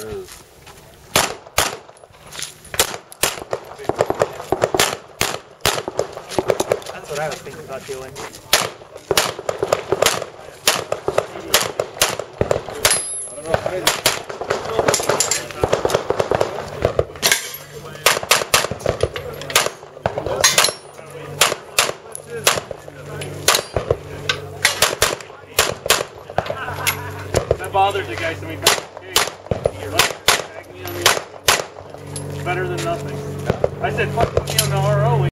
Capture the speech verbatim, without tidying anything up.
That's what I was thinking about doing. I don't know if I bothered the guy, so we got it's better than nothing. I said, fuck, put me on the R O.